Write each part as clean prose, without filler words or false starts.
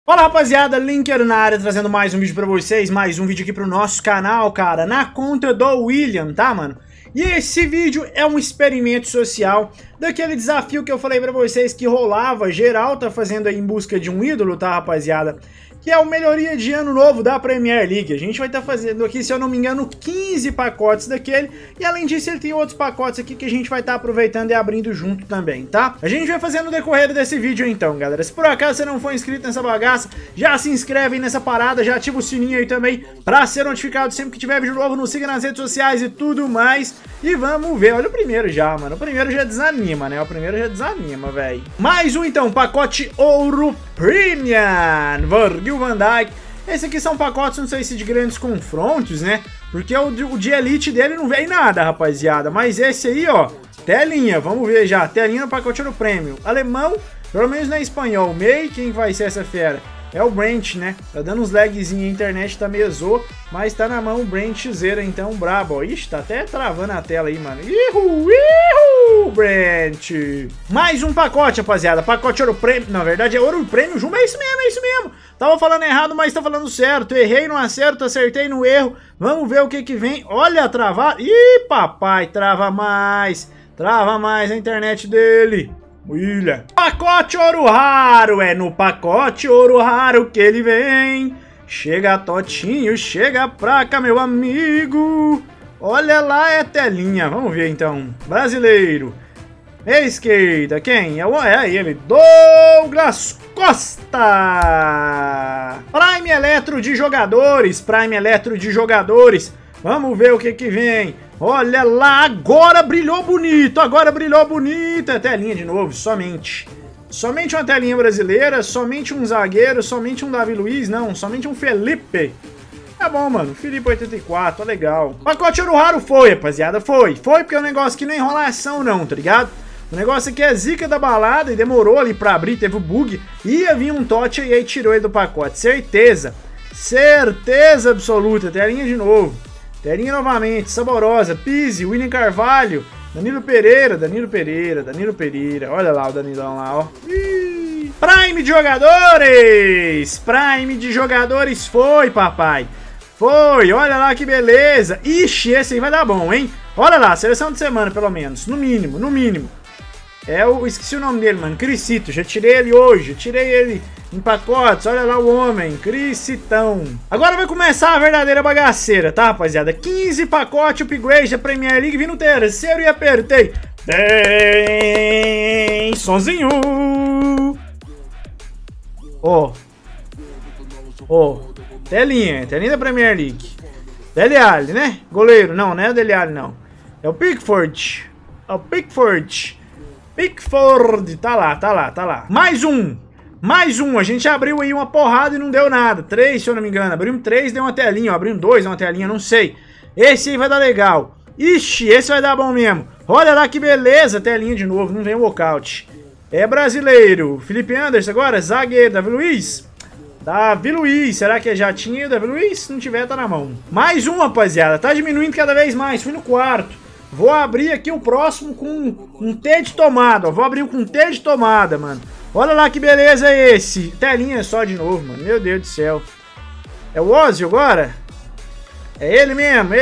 Fala rapaziada, Linker na área, trazendo mais um vídeo pra vocês, mais um vídeo aqui pro nosso canal, cara, na conta do William, tá, mano? E esse vídeo é um experimento social daquele desafio que eu falei pra vocês que rolava, geral tá fazendo aí em busca de um ídolo, tá, rapaziada? Que é o melhoria de ano novo da Premier League. A gente vai estar fazendo aqui, se eu não me engano, 15 pacotes daquele. E além disso, ele tem outros pacotes aqui que a gente vai estar aproveitando e abrindo junto também, tá? A gente vai fazer no decorrer desse vídeo então, galera. Se por acaso você não for inscrito nessa bagaça, já se inscreve aí nessa parada, já ativa o sininho aí também pra ser notificado sempre que tiver vídeo novo. Nos siga nas redes sociais e tudo mais. E vamos ver, olha o primeiro já, mano. O primeiro já desanima, né? O primeiro já desanima, velho. Mais um então, pacote Ouro Premium, Virgil van Dijk. Esse aqui são pacotes, não sei se de grandes confrontos, né? Porque o de Elite dele não vem nada, rapaziada. Mas esse aí, ó, telinha, vamos ver já. Telinha no pacote Ouro Premium. Alemão, pelo menos não é espanhol. Mei, quem vai ser essa fera? É o Brent, né? Tá dando uns lagzinhos, a internet tá meio zoa, mas tá na mão o Brent Zera, então, brabo, ó. Ixi, tá até travando a tela aí, mano. Ihu, Brent. Mais um pacote, rapaziada. Pacote Ouro Premium. Na verdade, é Ouro Premium Jumbo. É isso mesmo, é isso mesmo. Tava falando errado, mas tá falando certo. Errei no acerto, acertei no erro. Vamos ver o que que vem. Olha, travar. Ih, papai, trava mais. Trava mais a internet dele. William. Pacote Ouro Raro, é no pacote Ouro Raro que ele vem. Chega Totinho, chega pra cá, meu amigo. Olha lá, é telinha. Vamos ver então. Brasileiro. Esquerda, quem? É ele, Douglas Costa. Prime Eletro de jogadores, Prime Eletro de jogadores. Vamos ver o que que vem. Olha lá, agora brilhou bonito, É telinha de novo, somente. Somente uma telinha brasileira, somente um zagueiro, somente um Davi Luiz, não, somente um Felipe. Tá bom, mano, Felipe 84, legal. Pacote Ouro Raro foi, rapaziada, foi porque é um negócio que não é enrolação não, tá ligado? O negócio aqui é zica da balada e demorou ali pra abrir, teve o bug. Ia vir um Totti e aí tirou ele do pacote, certeza. Certeza absoluta, telinha de novo. Telinha novamente, saborosa, Pizzi, William Carvalho, Danilo Pereira. Olha lá o Danilão lá, ó. Ih. Prime de jogadores foi, papai. Foi, olha lá que beleza. Ixi, esse aí vai dar bom, hein? Olha lá, seleção de semana, pelo menos, no mínimo. É o, esqueci o nome dele, mano, Crisito, já tirei ele hoje, em pacotes, olha lá o homem, Crisitão. Agora vai começar a verdadeira bagaceira, tá, rapaziada? 15 pacotes upgrade da Premier League, vindo terceiro e apertei. Tem sozinho. Ó. Telinha da Premier League. Dele Alli, né? Goleiro, não é o Dele Alli, não. É o Pickford. Pickford, tá lá. Mais um, a gente abriu aí uma porrada e não deu nada. 3, se eu não me engano, abrimos 3, deu uma telinha, abrimos 2, deu uma telinha, não sei. Esse aí vai dar legal. Ixi, esse vai dar bom mesmo. Olha lá que beleza, telinha de novo, não vem o walkout. É brasileiro, Felipe Anderson agora, zagueiro, Davi Luiz, será que já tinha Davi Luiz? Se não tiver, tá na mão. Mais um, rapaziada, tá diminuindo cada vez mais, fui no quarto. Vou abrir aqui o próximo com um T de tomada, ó. Vou abrir com um T de tomada, mano. Olha lá que beleza é esse. Telinha só de novo, mano. Meu Deus do céu. É o Ozzy agora? É ele mesmo.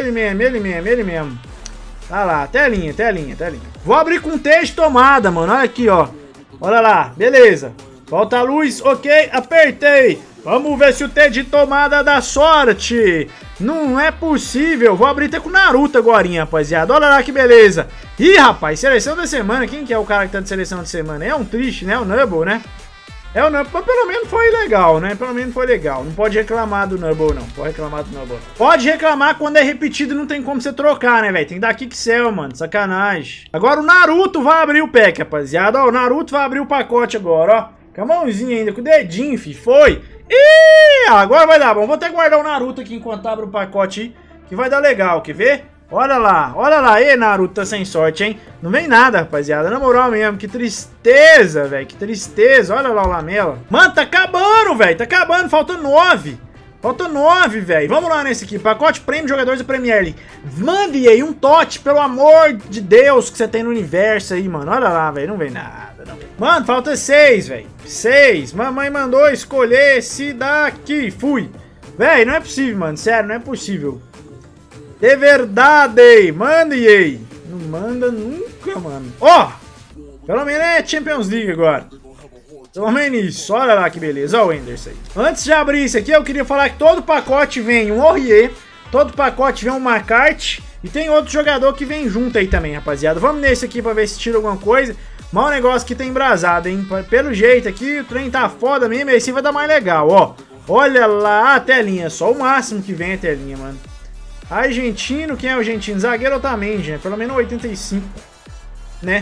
Tá lá, telinha. Vou abrir com um T de tomada, mano. Olha aqui, ó. Olha lá, beleza. Falta a luz, ok, apertei. Vamos ver se o T de tomada dá sorte. Não é possível. Vou abrir até com o Naruto agora, rapaziada. Olha lá que beleza. Ih, rapaz, seleção da semana. Quem que é o cara que tá de seleção de semana? É um triste, né? O Nubble, né? É o Nubble. Mas pelo menos foi legal, né? Não pode reclamar do Nubble, não. Pode reclamar quando é repetido e não tem como você trocar, né, velho? Tem que dar kickcell, mano. Sacanagem. Agora o Naruto vai abrir o pack, rapaziada. Ó, o Naruto vai abrir o pacote agora, ó. Com a mãozinha ainda, com o dedinho, fi. Foi. Ih, agora vai dar bom. Vou até guardar o Naruto aqui enquanto abre o pacote aí, que vai dar legal, quer ver? Olha lá. Ê, Naruto, tá sem sorte, hein? Não vem nada, rapaziada, na moral mesmo. Que tristeza, velho, que tristeza. Olha lá o Lamela. Mano, tá acabando, velho, falta 9. Falta 9, velho. Vamos lá nesse aqui. Pacote prêmio de jogadores da Premier League. Mande aí um Totti, pelo amor de Deus, que você tem no universo aí, mano. Olha lá, velho, não vem nada. nada, não. Mano, falta 6, velho. 6. Mamãe mandou escolher esse daqui. Fui. Véi, não é possível, mano. Sério, não é possível. De verdade. Manda, EA. Não manda nunca, mano. Ó. Pelo menos é Champions League agora. Pelo menos isso. Olha lá que beleza. Olha o Enderson aí. Antes de abrir isso aqui, eu queria falar que todo pacote vem um Aurier. Todo pacote vem um McCarthy. E tem outro jogador que vem junto aí também, rapaziada. Vamos nesse aqui pra ver se tira alguma coisa. Mas o negócio aqui tá embrasado, hein. Pelo jeito aqui, o trem tá foda mesmo. Esse vai dar mais legal, ó. Olha lá a telinha. Só o máximo que vem a telinha, mano. Argentino. Quem é o argentino? Zagueiro Otamendi, né? Pelo menos 85. Né?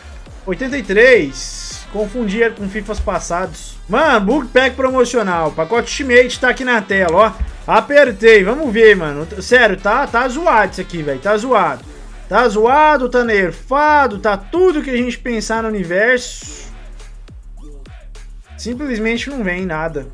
83. Confundi ele com FIFAs passados. Mano, Bug Pack promocional. Pacote Ultimate tá aqui na tela, ó. Apertei. Vamos ver, mano. Sério, tá zoado isso aqui, velho. Tá zoado. Tá zoado, tá nerfado. Tá tudo que a gente pensar no universo. Simplesmente não vem nada.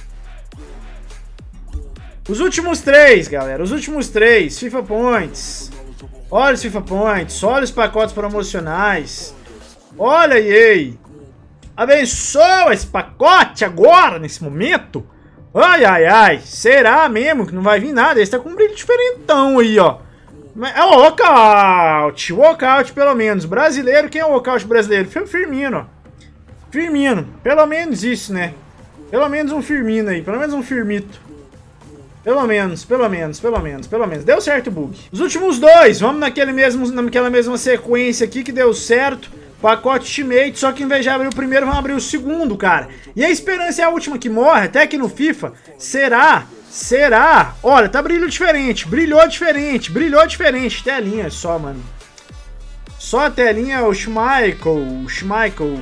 Os últimos 3, galera. Os últimos 3. FIFA Points. Olha os FIFA Points. Olha os pacotes promocionais. Olha, EA. Abençoa esse pacote agora, nesse momento. Ai, ai, ai. Será mesmo que não vai vir nada? Esse tá com um brilho diferentão aí, ó. É o walkout. Walkout, pelo menos. Brasileiro. Quem é o walkout brasileiro? Firmino, ó. Firmino. Pelo menos isso, né? Pelo menos um Firmino aí. Pelo menos um Firmito. Pelo menos. Deu certo o bug. Os últimos 2. Vamos naquela mesma sequência aqui que deu certo. Pacote Ultimate, só que em vez de abrir o primeiro, vamos abrir o segundo, cara. E a esperança é a última que morre, até que no FIFA. Será? Olha, tá brilho diferente. Brilhou diferente. Telinha só, mano. Só a telinha, o Schmeichel.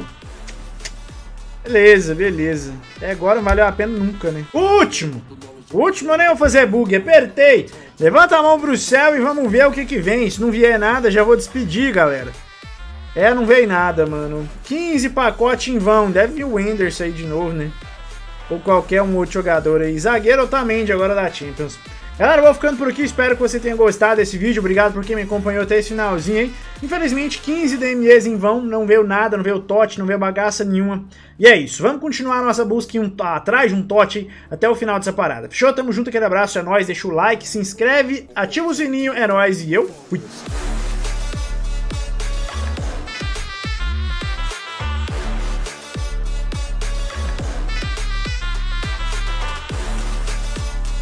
Beleza. Até agora não valeu a pena nunca, né? O último eu nem vou fazer bug, apertei. Levanta a mão pro céu e vamos ver o que vem. Se não vier nada, já vou despedir, galera. Não veio nada, mano. 15 pacotes em vão. Deve vir o Enderson aí de novo, né? Ou qualquer um outro jogador aí. Zagueiro Otamendi agora da Champions. Galera, eu vou ficando por aqui. Espero que você tenha gostado desse vídeo. Obrigado por quem me acompanhou até esse finalzinho, hein? Infelizmente, 15 DMEs em vão. Não veio nada, não veio TOT, não veio bagaça nenhuma. E é isso. Vamos continuar a nossa busca atrás de um TOT aí, até o final dessa parada. Fechou? Tamo junto, aquele abraço. É nóis. Deixa o like, se inscreve, ativa o sininho. É nóis e eu fui.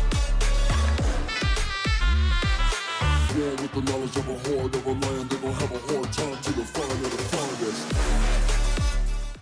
With the knowledge of a horde of a land that will have a